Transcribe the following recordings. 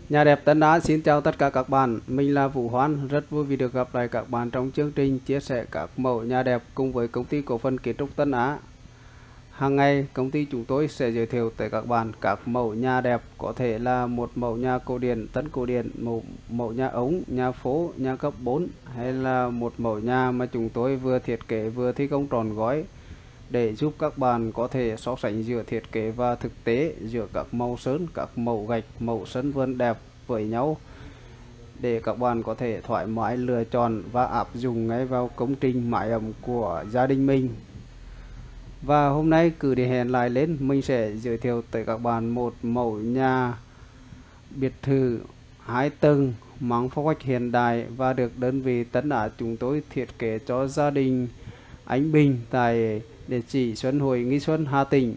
Nhà đẹp Tân Á xin chào tất cả các bạn, mình là Vũ Hoan, rất vui vì được gặp lại các bạn trong chương trình chia sẻ các mẫu nhà đẹp cùng với công ty cổ phần kiến trúc Tân Á. Hàng ngày công ty chúng tôi sẽ giới thiệu tới các bạn các mẫu nhà đẹp, có thể là một mẫu nhà cổ điển, tân cổ điển, mẫu nhà ống, nhà phố, nhà cấp 4 hay là một mẫu nhà mà chúng tôi vừa thiết kế vừa thi công trọn gói để giúp các bạn có thể so sánh giữa thiết kế và thực tế, giữa các màu sơn, các mẫu gạch, mẫu sân vườn đẹp với nhau để các bạn có thể thoải mái lựa chọn và áp dụng ngay vào công trình mái ấm của gia đình mình. Và hôm nay cứ để hẹn lại lên, mình sẽ giới thiệu tới các bạn một mẫu nhà biệt thự 2 tầng mang phong cách hiện đại và được đơn vị Tân Á chúng tôi thiết kế cho gia đình anh Bình tại địa chỉ Xuân Hội, Nghi Xuân, Hà Tĩnh.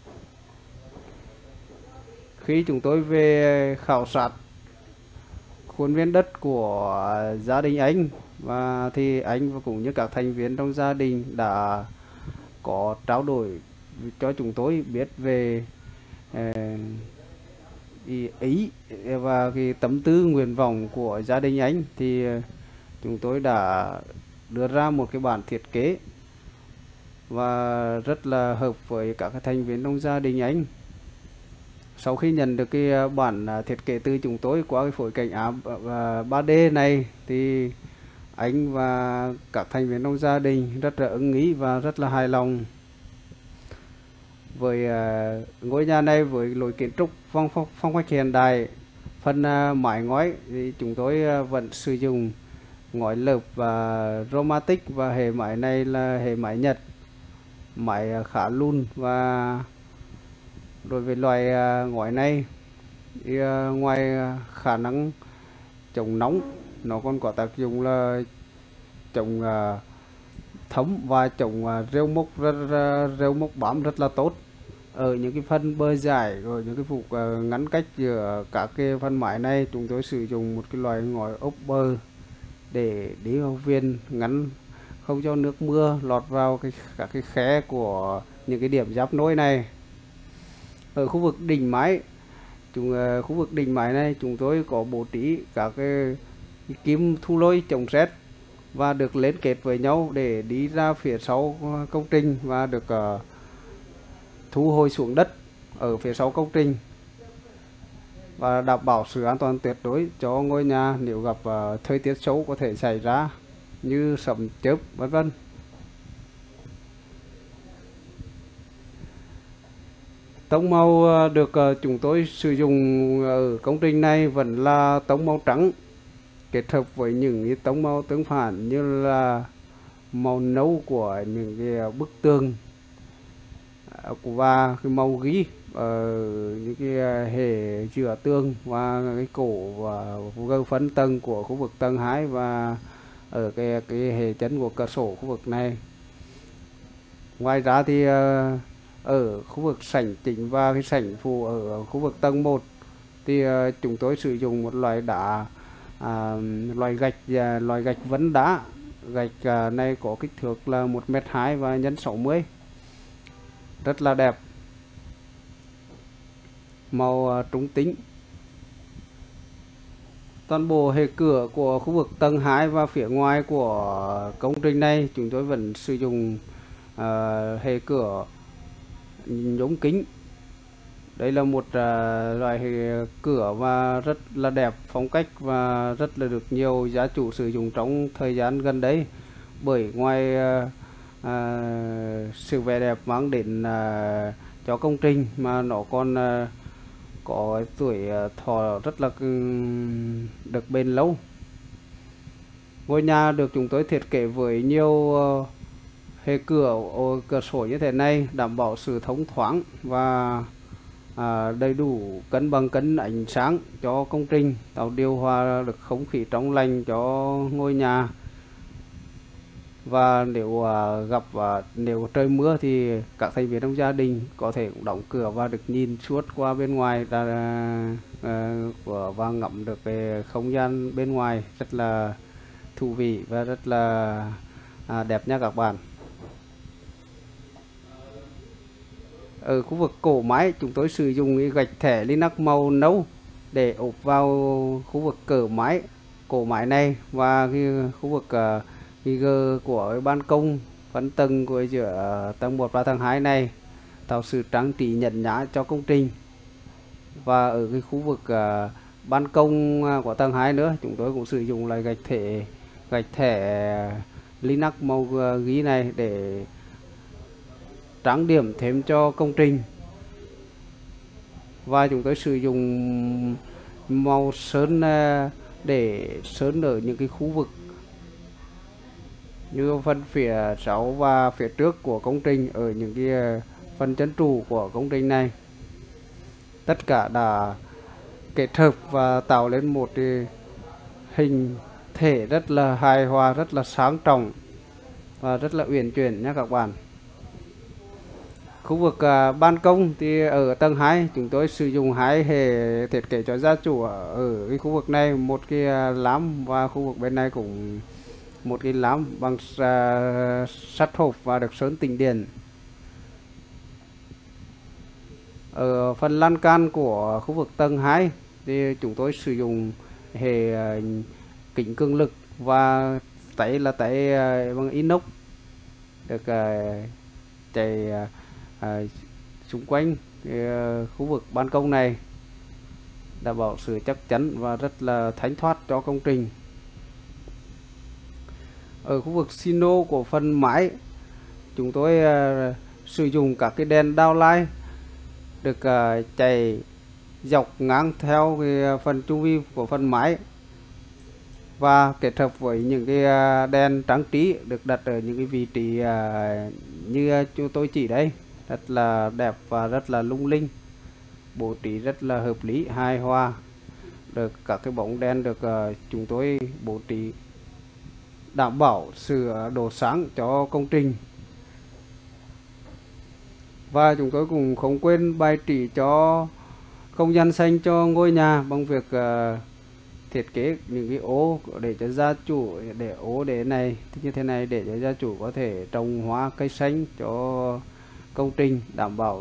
Khi chúng tôi về khảo sát khuôn viên đất của gia đình anh thì anh và cũng như các thành viên trong gia đình đã có trao đổi cho chúng tôi biết về ý và cái tâm tư nguyện vọng của gia đình anh, thì chúng tôi đã đưa ra một cái bản thiết kế và rất là hợp với các thành viên trong gia đình anh. Sau khi nhận được cái bản thiết kế từ chúng tôi qua cái phối cảnh áp 3D này thì anh và các thành viên trong gia đình rất là ưng ý và rất là hài lòng với ngôi nhà này. Với lối kiến trúc phong cách hiện đại, phần mái ngói thì chúng tôi vẫn sử dụng ngói lợp và romantic, và hệ mái này là hệ mái Nhật, mái khá lùn. Và đối với loại ngói này thì ngoài khả năng chống nóng, nó còn có tác dụng là chống thấm và chống rêu mốc bám rất là tốt ở những cái phần bơi dài, rồi những cái vùng ngắn cách giữa các cái phần mái này. Chúng tôi sử dụng một cái loại ngói ốp bờ để đi vào viên ngắn, không cho nước mưa lọt vào các cái khe của những cái điểm giáp nối này. Ở khu vực đỉnh mái, khu vực đỉnh mái này chúng tôi có bố trí các cái kim thu lôi chống sét và được liên kết với nhau để đi ra phía sau công trình và được thu hồi xuống đất ở phía sau công trình, và đảm bảo sự an toàn tuyệt đối cho ngôi nhà nếu gặp thời tiết xấu có thể xảy ra như sấm chớp vân vân. Tông màu được chúng tôi sử dụng ở công trình này vẫn là tông màu trắng kết hợp với những cái tông màu tương phản như là màu nâu của những cái bức tường và cái màu ghi ở những cái hệ giữa tường và cái cổ và gờ phân tầng của khu vực tầng 2 và ở cái hệ chân của cửa sổ khu vực này. Ngoài ra thì ở khu vực sảnh chính và cái sảnh phụ ở khu vực tầng 1 thì chúng tôi sử dụng một loại đá, loại gạch vấn đá. Gạch này có kích thước là 1,2 m và x 60, rất là đẹp, màu trung tính. Toàn bộ hệ cửa của khu vực tầng 2 và phía ngoài của công trình này chúng tôi vẫn sử dụng hệ cửa nhôm kính. Đây là một loại hệ cửa và rất là đẹp, phong cách và rất là được nhiều gia chủ sử dụng trong thời gian gần đây, bởi ngoài sự vẻ đẹp mang đến cho công trình mà nó còn có tuổi thọ rất là được bền lâu. Ngôi nhà được chúng tôi thiết kế với nhiều hệ cửa sổ như thế này, đảm bảo sự thông thoáng và đầy đủ cân ánh sáng cho công trình, tạo điều hòa được không khí trong lành cho ngôi nhà. Và nếu trời mưa thì các thành viên trong gia đình có thể cũng đóng cửa và được nhìn suốt qua bên ngoài và ngắm được cái không gian bên ngoài rất là thú vị và rất là đẹp nha các bạn. Ở khu vực cổ mái chúng tôi sử dụng gạch thẻ Linac màu nâu để ốp vào khu vực cổ mái này, và cái khu vực cái gờ của cái ban công phân tầng của giữa tầng 1 và tầng 2 này, tạo sự trang trí nhấn nhá cho công trình. Và ở cái khu vực ban công của tầng 2 nữa, chúng tôi cũng sử dụng lại gạch thẻ Linox màu ghi này để trang điểm thêm cho công trình. Và chúng tôi sử dụng màu sơn để sơn ở những cái khu vực như phần phía sau và phía trước của công trình, ở những cái phần chân trụ của công trình này. Tất cả đã kết hợp và tạo lên một cái hình thể rất là hài hòa, rất là sáng trọng và rất là uyển chuyển nhé các bạn. Khu vực ban công thì ở tầng 2 chúng tôi sử dụng hai hệ thiết kế cho gia chủ ở cái khu vực này, một cái lám, và khu vực bên này cũng một cái lám bằng sắt hộp và được sơn tĩnh điện. Ở phần lan can của khu vực tầng 2 thì chúng tôi sử dụng hệ kính cường lực và tay là tay bằng inox, được chạy xung quanh khu vực ban công này, đảm bảo sự chắc chắn và rất là thánh thoát cho công trình. Ở khu vực sino của phần mái, chúng tôi sử dụng các cái đèn downlight được chạy dọc ngang theo cái phần chu vi của phần mái, và kết hợp với những cái đèn trang trí được đặt ở những cái vị trí như chúng tôi chỉ đây, rất là đẹp và rất là lung linh, bố trí rất là hợp lý, hài hòa. Được các cái bóng đèn được chúng tôi bố trí đảm bảo sự độ sáng cho công trình. Và chúng tôi cũng không quên bài trí cho không gian xanh cho ngôi nhà bằng việc thiết kế những cái ô để cho gia chủ, để ố để này như thế này, để cho gia chủ có thể trồng hoa cây xanh cho công trình, đảm bảo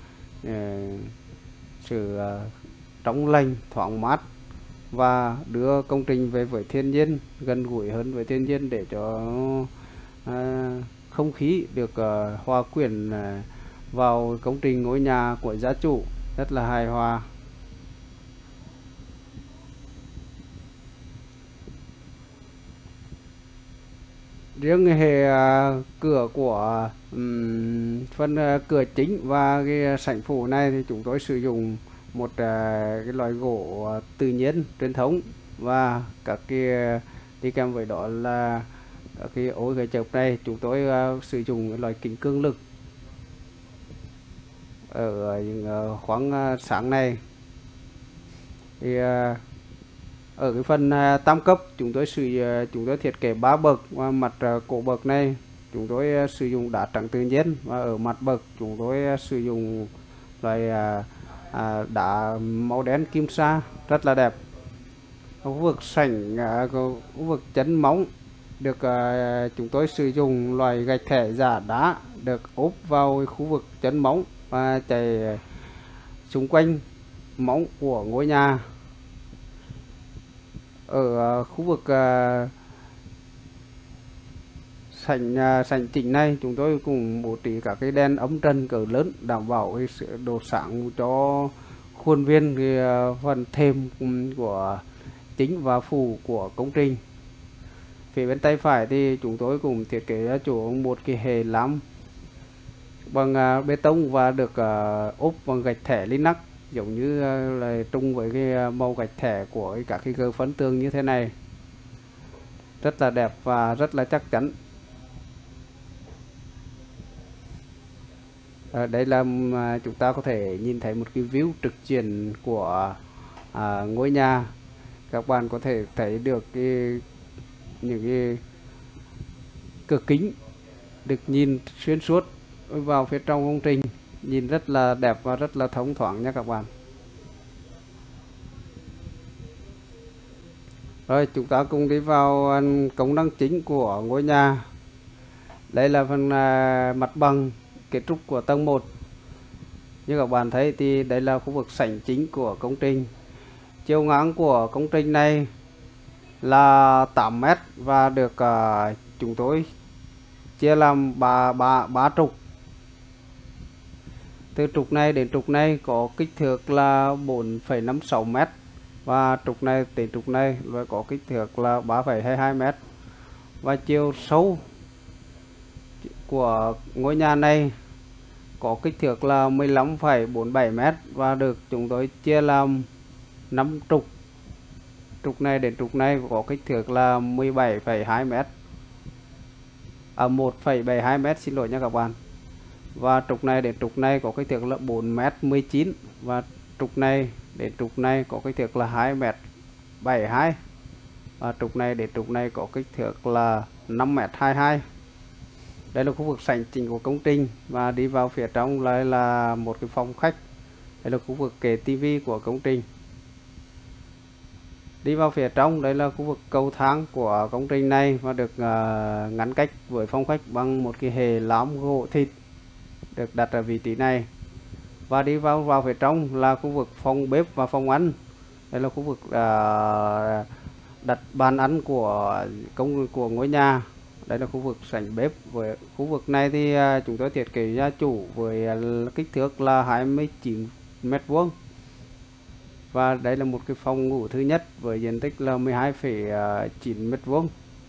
sự trong lành, thoáng mát và đưa công trình về với thiên nhiên, gần gũi hơn với thiên nhiên, để cho không khí được hòa quyện vào công trình ngôi nhà của gia chủ rất là hài hòa. Riêng hệ cửa của phần cửa chính và cái sảnh phủ này thì chúng tôi sử dụng một cái loại gỗ tự nhiên truyền thống, và các cái đi kèm với đó là cái ối gậy chọc này chúng tôi sử dụng cái loại kính cường lực ở những khoáng sáng này. Thì ở cái phần tam cấp chúng tôi thiết kế 3 bậc, và mặt cổ bậc này chúng tôi sử dụng đá trắng tự nhiên, và ở mặt bậc chúng tôi sử dụng loại đá màu đen kim sa rất là đẹp. Khu vực sảnh, khu vực chân móng được chúng tôi sử dụng loại gạch thẻ giả đá được ốp vào khu vực chân móng và chạy xung quanh móng của ngôi nhà. Ở khu vực sảnh chính này chúng tôi cũng bố trí các cái đèn ống trần cỡ lớn, đảm bảo cái sự độ sáng cho khuôn viên cái phần thềm của chính và phủ của công trình. Phía bên tay phải thì chúng tôi cũng thiết kế cho chủ một cái hệ lám bằng bê tông và được ốp bằng gạch thẻ Linox, giống như là trùng với cái màu gạch thẻ của các cái gờ phấn tường như thế này, rất là đẹp và rất là chắc chắn. Đây là chúng ta có thể nhìn thấy một cái view trực diện của ngôi nhà. Các bạn có thể thấy được những cái cửa kính được nhìn xuyên suốt vào phía trong công trình, nhìn rất là đẹp và rất là thông thoáng nha các bạn. Rồi chúng ta cùng đi vào công năng chính của ngôi nhà. Đây là phần mặt bằng kết trúc của tầng 1. Như các bạn thấy thì đây là khu vực sảnh chính của công trình. Chiều ngang của công trình này là 8 mét và được chúng tôi chia làm ba trục. Từ trục này đến trục này có kích thước là 4,56 mét và trục này đến trục này và có kích thước là 3,22 mét. Và chiều sâu của ngôi nhà này có kích thước là 15,47 mét và được chúng tôi chia làm 5 trục. Trục này đến trục này có kích thước là 17,2 mét. 1,72 mét, xin lỗi nha các bạn. Và trục này đến trục này có kích thước là 4,19 mét và trục này đến trục này có kích thước là 2,72 mét. Và trục này đến trục này có kích thước là 5,22 mét. Đây là khu vực sảnh chính của công trình và đi vào phía trong lại là một cái phòng khách. Đây là khu vực kệ tivi của công trình. Đi vào phía trong đây là khu vực cầu thang của công trình này và được ngăn cách với phòng khách bằng một cái hệ lám gỗ thịt được đặt ở vị trí này. Và đi vào phía trong là khu vực phòng bếp và phòng ăn. Đây là khu vực đặt bàn ăn của ngôi nhà. Đây là khu vực sảnh bếp. Với khu vực này thì chúng tôi thiết kế gia chủ với kích thước là 29 mét vuông. Và đây là một cái phòng ngủ thứ nhất với diện tích là 12,9 mét vuông.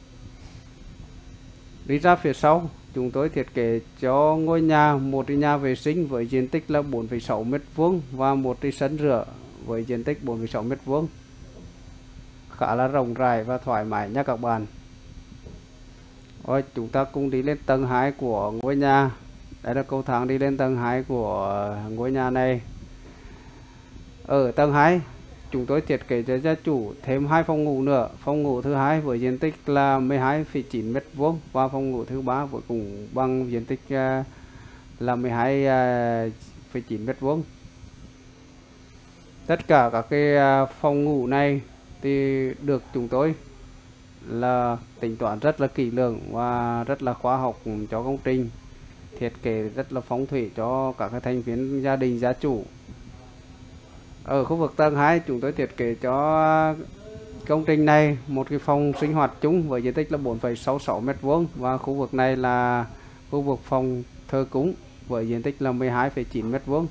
Đi ra phía sau, chúng tôi thiết kế cho ngôi nhà một cái nhà vệ sinh với diện tích là 4,6 mét vuông và một cái sân rửa với diện tích 4,6 mét vuông. Khá là rộng rãi và thoải mái nha các bạn. Rồi chúng ta cùng đi lên tầng 2 của ngôi nhà. Đây là cầu thang đi lên tầng 2 của ngôi nhà này. Ở tầng 2 chúng tôi thiết kế cho gia chủ thêm 2 phòng ngủ nữa. Phòng ngủ thứ hai với diện tích là 12,9 mét vuông và phòng ngủ thứ ba với cùng bằng diện tích là 12,9 mét vuông. Tất cả các cái phòng ngủ này thì được chúng tôi là tính toán rất là kỹ lưỡng và rất là khoa học cho công trình, thiết kế rất là phong thủy cho các cái thành viên gia đình gia chủ. Ở khu vực tầng 2 chúng tôi thiết kế cho công trình này một cái phòng sinh hoạt chung với diện tích là 4,66 mét vuông và khu vực này là khu vực phòng thờ cúng với diện tích là 12,9 mét vuông.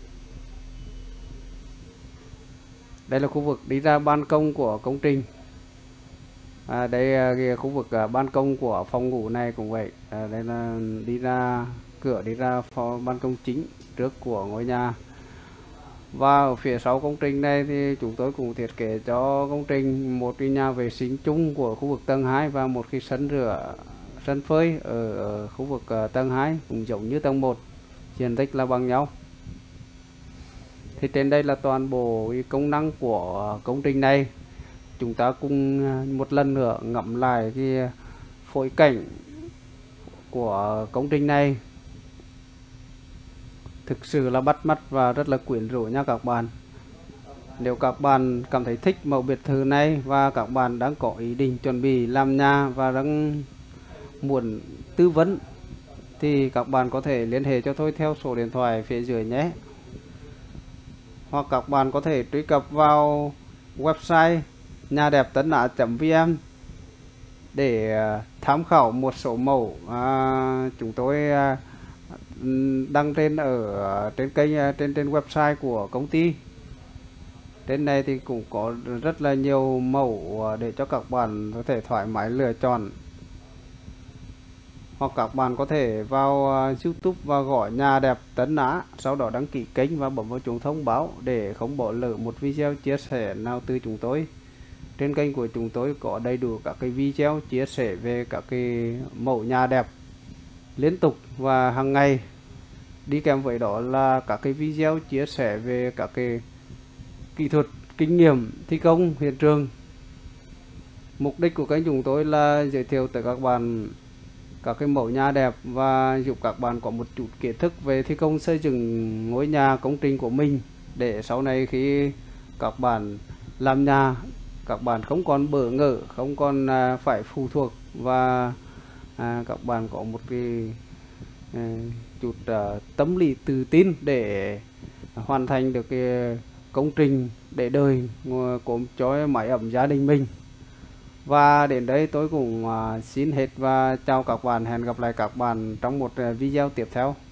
Đây là khu vực đi ra ban công của công trình. Đây là khu vực ban công của phòng ngủ này cũng vậy. Đây là đi ra cửa đi ra ban công chính trước của ngôi nhà. Và ở phía sau công trình này thì chúng tôi cũng thiết kế cho công trình một cái nhà vệ sinh chung của khu vực tầng 2 và một cái sân rửa, sân phơi ở khu vực tầng 2 cũng giống như tầng 1, diện tích là bằng nhau. Thì trên đây là toàn bộ công năng của công trình này. Chúng ta cùng một lần nữa ngắm lại cái phối cảnh của công trình này. Thực sự là bắt mắt và rất là quyến rũ nha các bạn. Nếu các bạn cảm thấy thích mẫu biệt thự này và các bạn đang có ý định chuẩn bị làm nhà và đang muốn tư vấn thì các bạn có thể liên hệ cho tôi theo số điện thoại phía dưới nhé. Hoặc các bạn có thể truy cập vào website nhadeptana.vn để tham khảo một số mẫu chúng tôi đăng trên ở trên kênh trên website của công ty. Trên này thì cũng có rất là nhiều mẫu để cho các bạn có thể thoải mái lựa chọn. Hoặc các bạn có thể vào YouTube và gọi Nhà Đẹp Tấn Á, sau đó đăng ký kênh và bấm vào chuông thông báo để không bỏ lỡ một video chia sẻ nào từ chúng tôi. Trên kênh của chúng tôi có đầy đủ các cái video chia sẻ về các cái mẫu nhà đẹp liên tục và hàng ngày. Đi kèm với đó là các cái video chia sẻ về các cái kỹ thuật, kinh nghiệm thi công hiện trường. Mục đích của kênh chúng tôi là giới thiệu tới các bạn các cái mẫu nhà đẹp và giúp các bạn có một chút kiến thức về thi công xây dựng ngôi nhà công trình của mình, để sau này khi các bạn làm nhà các bạn không còn bỡ ngỡ, không còn phải phụ thuộc và các bạn có một cái chút tâm lý tự tin để hoàn thành được cái công trình để đời của cho mái ấm gia đình mình. Và đến đây tôi cũng xin hết và chào các bạn, hẹn gặp lại các bạn trong một video tiếp theo.